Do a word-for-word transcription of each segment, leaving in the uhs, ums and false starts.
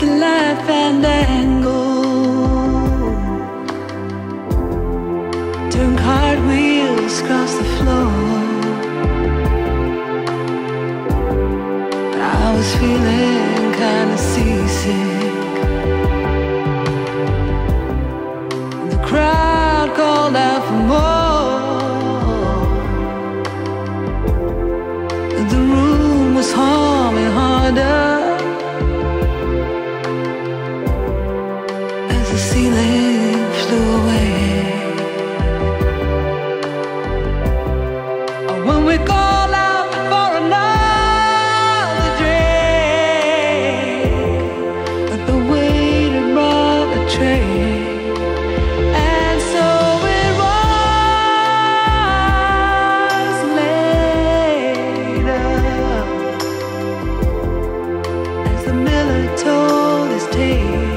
light Fandango, turn cartwheels across the floor. I was feeling kinda seasick. The crowd called out for more. The room was humming harder as the ceiling flew away. When we call out for another drink, but the waiter brought a tray. And so it was later, as the miller told his tale,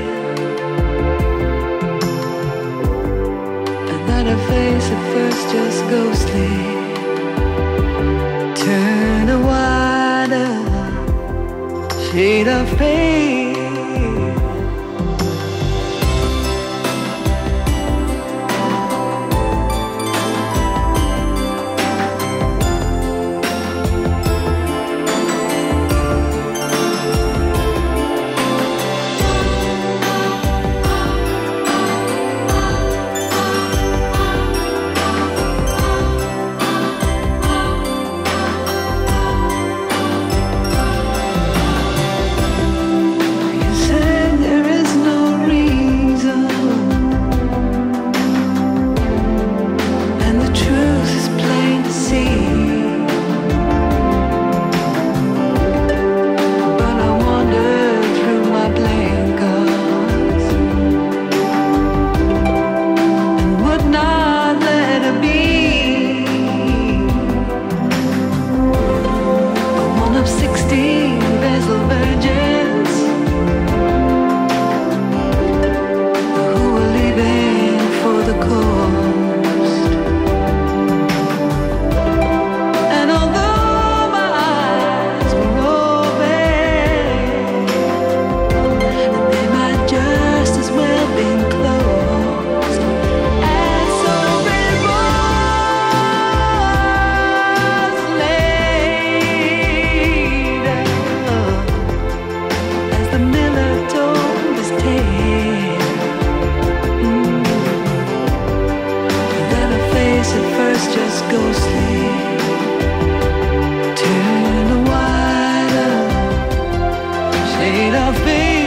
and that her face at first just ghostly turn a wider shade of pale. Vestal virgins who were leaving for the coast. And although my eyes were open, they might just as well been closed. And so it was later, the miller told his tale, mm. Then her face at first just ghostly turned a wider shade of pale.